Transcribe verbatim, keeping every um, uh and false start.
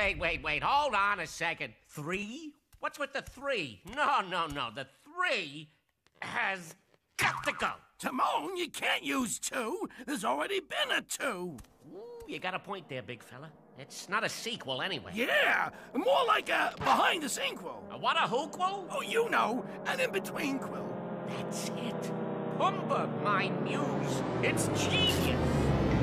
wait, wait, wait. Hold on a second. Three? What's with the three? No, no, no. The three has got to go. Timon, you can't use two. There's already been a two. Ooh, you got a point there, big fella. It's not a sequel anyway. Yeah, more like a behind-the-sequel. A what, a whoquel? Oh, you know, an in-between-quill. That's it. Pumbaa, my muse. It's genius.